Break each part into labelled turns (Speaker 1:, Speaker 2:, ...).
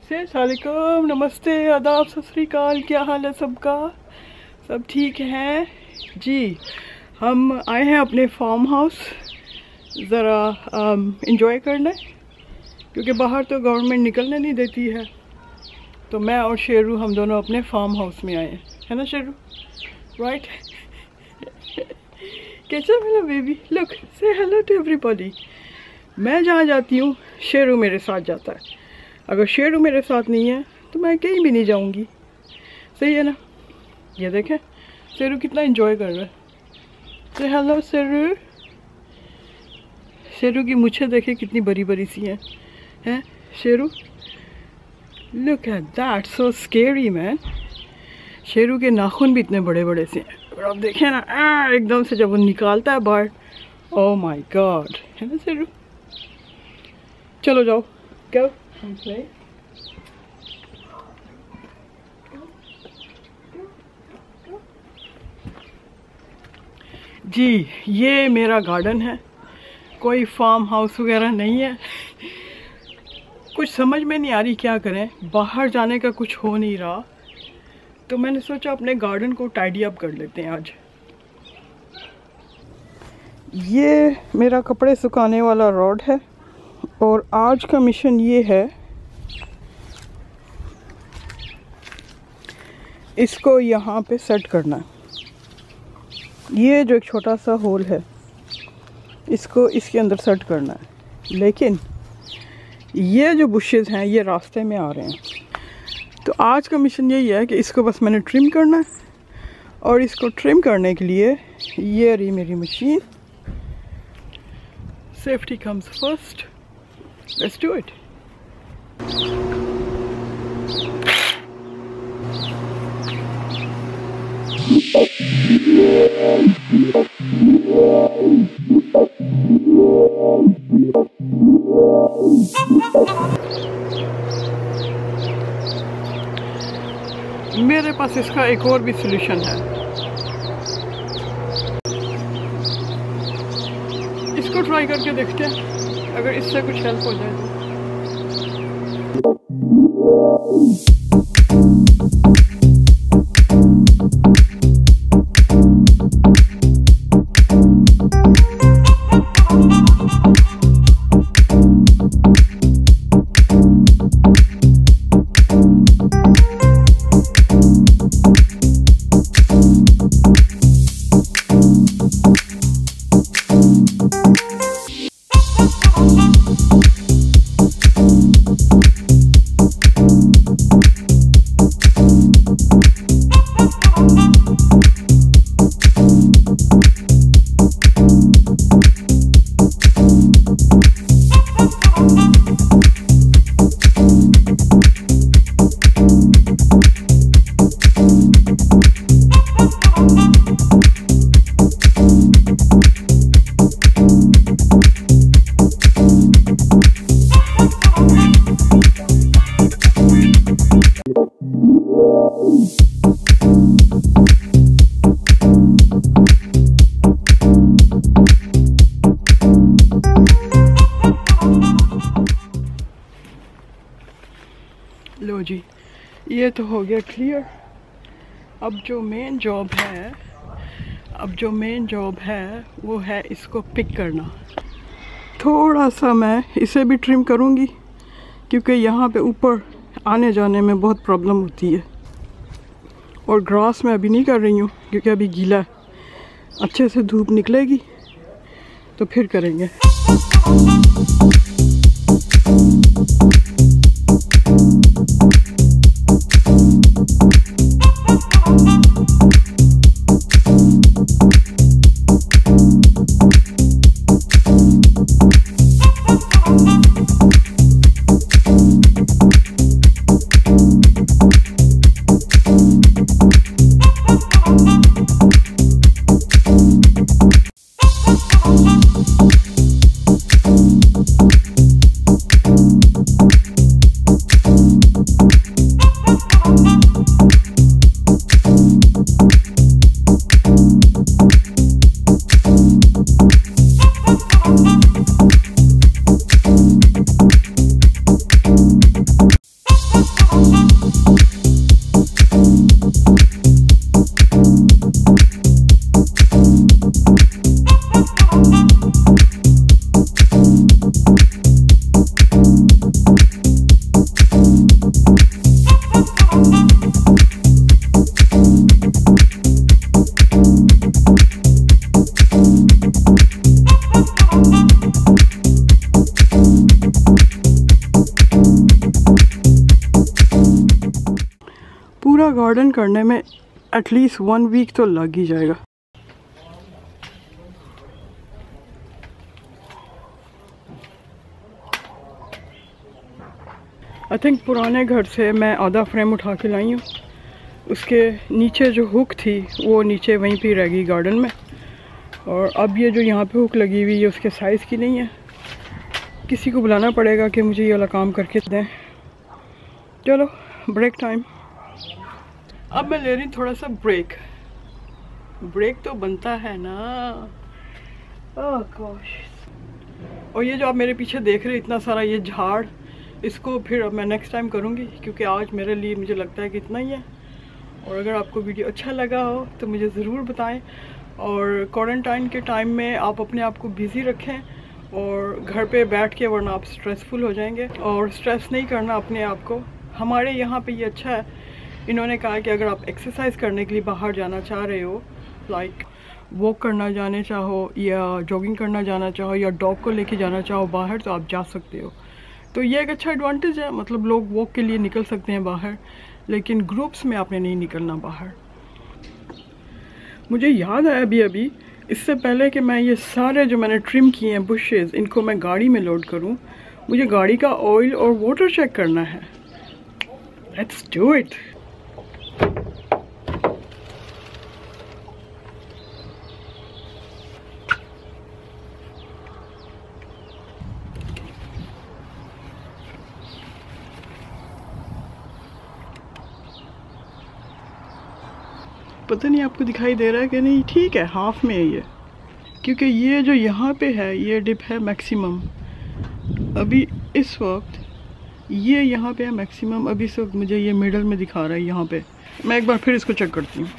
Speaker 1: अस्सलामुअलैकुम, नमस्ते, आदाब, सत श्री अकाल। क्या हाल है सबका? सब ठीक हैं जी। हम आए हैं अपने फार्म हाउस ज़रा इंजॉय करने, क्योंकि बाहर तो गवर्नमेंट निकलने नहीं देती है। तो मैं और शेरू हम दोनों अपने फार्म हाउस में आए हैं, है ना शेरू? राइट। कैसा मिला baby? Look, say hello to everybody. मैं जहाँ जाती हूँ शेरू मेरे साथ जाता है। अगर शेरू मेरे साथ नहीं है तो मैं कहीं भी नहीं जाऊंगी। सही है ना? ये देखें शेरू कितना एंजॉय कर रहा है। तो हेलो शेरू। शेरू की मूछें देखे कितनी बड़ी बड़ी सी हैं Sheru? Look at that, so scary man. Sheru के नाखून भी इतने बड़े बड़े से हैं। और आप देखें ना, एकदम से जब वो निकालता है बाहर, ओह माय गॉड, है ना शेरू? चलो जाओ, क्या जी। ये मेरा गार्डन है, कोई फार्म हाउस वगैरह नहीं है। कुछ समझ में नहीं आ रही क्या करें, बाहर जाने का कुछ हो नहीं रहा, तो मैंने सोचा अपने गार्डन को टाइडी अप कर लेते हैं आज। ये मेरा कपड़े सुखाने वाला रॉड है और आज का मिशन ये है, इसको यहाँ पे सेट करना है। ये जो एक छोटा सा होल है, इसको इसके अंदर सेट करना है। लेकिन ये जो बुशेस हैं ये रास्ते में आ रहे हैं, तो आज का मिशन यही है कि इसको बस मैंने ट्रिम करना है। और इसको ट्रिम करने के लिए ये रही मेरी machine. Safety comes first, let's do it. मेरे पास इसका एक और भी सॉल्यूशन है। इसको ट्राई करके देखते हैं, अगर इससे कुछ हेल्प हो जाए तो। लो जी, ये तो हो गया क्लियर। अब जो मेन जॉब है वो है इसको पिक करना। थोड़ा सा मैं इसे भी ट्रिम करूँगी, क्योंकि यहाँ पे ऊपर आने जाने में बहुत प्रॉब्लम होती है। और ग्रास में अभी नहीं कर रही हूँ क्योंकि अभी गीला है। अच्छे से धूप निकलेगी तो फिर करेंगे। गार्डन करने में एटलीस्ट 1 वीक तो लग ही जाएगा। आई थिंक पुराने घर से मैं आधा फ्रेम उठा के लाई हूँ। उसके नीचे जो हुक थी वो नीचे वहीं पे रह गई गार्डन में, और अब ये जो यहाँ पे हुक लगी हुई है उसके साइज़ की नहीं है। किसी को बुलाना पड़ेगा कि मुझे ये वाला काम करके दें। चलो ब्रेक टाइम। अब मैं ले रही हूँ थोड़ा सा ब्रेक तो बनता है ना। Oh gosh. और ये जो आप मेरे पीछे देख रहे हैं इतना सारा ये झाड़, इसको फिर अब मैं नेक्स्ट टाइम करूँगी, क्योंकि आज मेरे लिए मुझे लगता है कि इतना ही है। और अगर आपको वीडियो अच्छा लगा हो तो मुझे ज़रूर बताएं। और क्वारंटाइन के टाइम में आप अपने आप को बिज़ी रखें और घर पे बैठ के, वरना आप स्ट्रेसफुल हो जाएंगे। और स्ट्रेस नहीं करना अपने आप को। हमारे यहाँ पे ये अच्छा है, इन्होंने कहा कि अगर आप एक्सरसाइज करने के लिए बाहर जाना चाह रहे हो, लाइक वॉक करना जाने चाहो या जॉगिंग करना जाना चाहो या डॉग को लेके जाना चाहो बाहर, तो आप जा सकते हो। तो ये एक अच्छा एडवांटेज है, मतलब लोग वॉक के लिए निकल सकते हैं बाहर, लेकिन ग्रुप्स में आपने नहीं निकलना बाहर। मुझे याद आया अभी इससे पहले कि मैं ये सारे जो मैंने ट्रिम किए हैं बुशेस, इनको मैं गाड़ी में लोड करूं, मुझे गाड़ी का ऑयल और वाटर चेक करना है। Let's do it. पता नहीं आपको दिखाई दे रहा है कि नहीं। ठीक है, हाफ में है ये, क्योंकि ये जो यहाँ पे है ये डिप है मैक्सिमम। अभी इस वक्त ये यहाँ पे है मैक्सिमम। अभी इस वक्त मुझे ये मिडल में दिखा रहा है यहाँ पे। मैं एक बार फिर इसको चेक करती हूँ।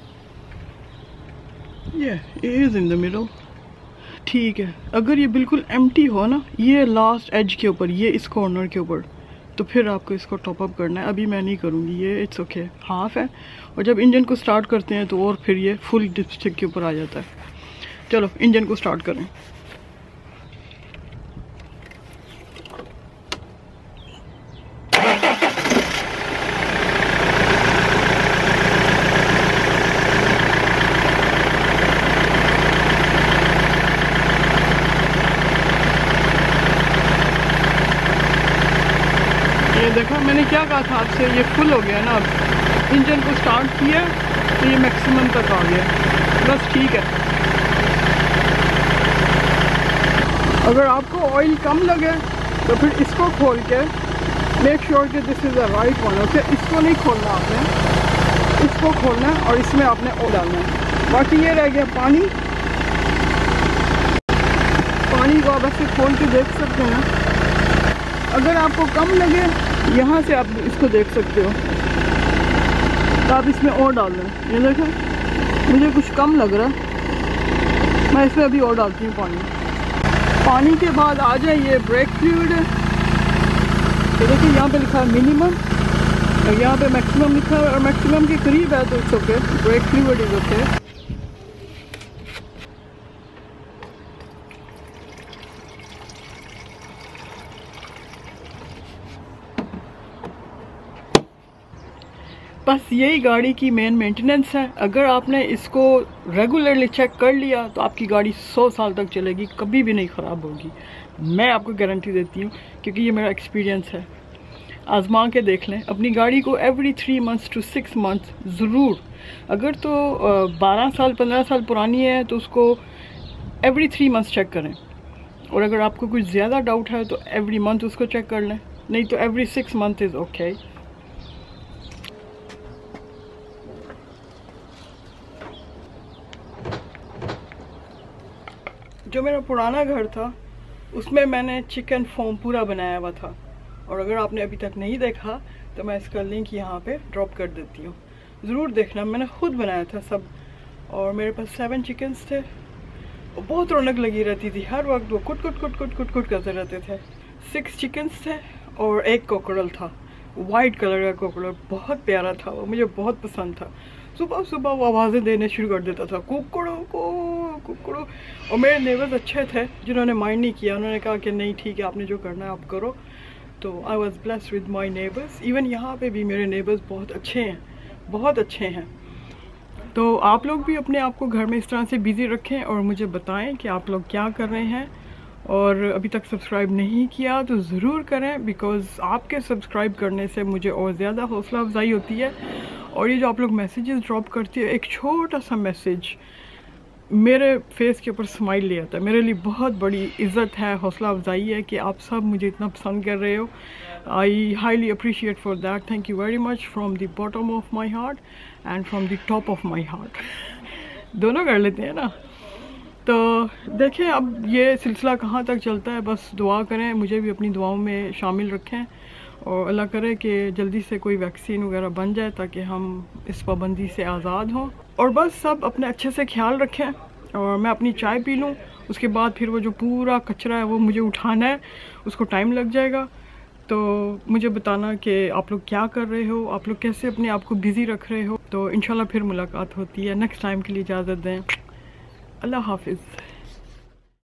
Speaker 1: ये इज इन द मिडल। ठीक है, अगर ये बिल्कुल एम्प्टी हो ना, ये लास्ट एज के ऊपर, ये इस कॉर्नर के ऊपर, तो फिर आपको इसको टॉप अप करना है। अभी मैं नहीं करूँगी, ये इट्स ओके, हाफ है। और जब इंजन को स्टार्ट करते हैं तो और फिर ये फुल डिपस्टिक के ऊपर आ जाता है। चलो इंजन को स्टार्ट करें। देखा, मैंने क्या कहा था आपसे, ये फुल हो गया ना। अब इंजन को स्टार्ट किया तो ये मैक्सिमम तक आ गया, बस ठीक है। अगर आपको ऑयल कम लगे तो फिर इसको खोल के मेक श्योर कि this is the right one. Okay, इसको नहीं खोलना आपने, इसको खोलना है और इसमें आपने ऑयल डालना है। बाकी ये रह गया पानी। पानी को आप ऐसे खोल के देख सकते हैं। अगर आपको कम लगे, यहाँ से आप इसको देख सकते हो, तो आप इसमें और डाल दें। ये देखो, मुझे कुछ कम लग रहा है, मैं इसमें अभी और डालती हूँ पानी। पानी के बाद आ जाए ये ब्रेक फ्लूइड। तो देखिए यहाँ पे लिखा है मिनिमम और यहाँ पे मैक्सिमम लिखा है, और मैक्सिमम के करीब है तो it's okay, brake fluid is okay. बस यही गाड़ी की मेन मेंटेनेंस है। अगर आपने इसको रेगुलरली चेक कर लिया तो आपकी गाड़ी 100 साल तक चलेगी, कभी भी नहीं ख़राब होगी। मैं आपको गारंटी देती हूँ, क्योंकि ये मेरा एक्सपीरियंस है। आजमा के देख लें अपनी गाड़ी को। एवरी 3 months to 6 months ज़रूर। अगर तो 12 साल 15 साल पुरानी है तो उसको एवरी 3 months चेक करें। और अगर आपको कुछ ज़्यादा डाउट है तो एवरी मंथ उसको चेक कर लें, नहीं तो एवरी 6 months इज़ ओके। जो मेरा पुराना घर था उसमें मैंने चिकन फॉर्म पूरा बनाया हुआ था, और अगर आपने अभी तक नहीं देखा तो मैं इसका लिंक यहाँ पे ड्रॉप कर देती हूँ, ज़रूर देखना। मैंने खुद बनाया था सब, और मेरे पास 7 चिकन्स थे। और बहुत रौनक लगी रहती थी, हर वक्त वो कुट कुट कुट कुट कुट कुट करते रहते थे। 6 चिकन्स थे और 1 कोकरल था, वाइट कलर का कोकरल, बहुत प्यारा था वो, मुझे बहुत पसंद था। सुबह सुबह वो आवाज़ें देने शुरू कर देता था, कुकड़ो को कुकड़ो। और मेरे नेबर्स अच्छे थे जिन्होंने माइंड नहीं किया, उन्होंने कहा कि नहीं ठीक है, आपने जो करना है आप करो। तो I was blessed with my neighbours. Even यहाँ पे भी मेरे नेबर्स बहुत अच्छे हैं, बहुत अच्छे हैं। तो आप लोग भी अपने आप को घर में इस तरह से बिज़ी रखें और मुझे बताएं कि आप लोग क्या कर रहे हैं। और अभी तक सब्सक्राइब नहीं किया तो ज़रूर करें, बिकॉज़ आपके सब्सक्राइब करने से मुझे और ज़्यादा हौसला अफजाई होती है। और ये जो आप लोग मैसेजेस ड्रॉप करती है, एक छोटा सा मैसेज मेरे फेस के ऊपर स्माइल ले आता है। मेरे लिए बहुत बड़ी इज़्ज़त है, हौसला अफजाई है कि आप सब मुझे इतना पसंद कर रहे हो। I highly appreciate for that. Thank you very much from the bottom of my heart and from the top of my heart. दोनों कर लेते हैं ना। तो देखें अब ये सिलसिला कहाँ तक चलता है, बस दुआ करें, मुझे भी अपनी दुआओं में शामिल रखें और अल्लाह करे कि जल्दी से कोई वैक्सीन वगैरह बन जाए ताकि हम इस पाबंदी से आज़ाद हों। और बस सब अपने अच्छे से ख्याल रखें। और मैं अपनी चाय पी लूँ, उसके बाद फिर वो जो पूरा कचरा है वो मुझे उठाना है, उसको टाइम लग जाएगा। तो मुझे बताना कि आप लोग क्या कर रहे हो, आप लोग कैसे अपने आप को बिज़ी रख रहे हो। तो इंशाल्लाह फिर मुलाकात होती है। नेक्स्ट टाइम के लिए इजाज़त दें। अल्लाह हाफिज़।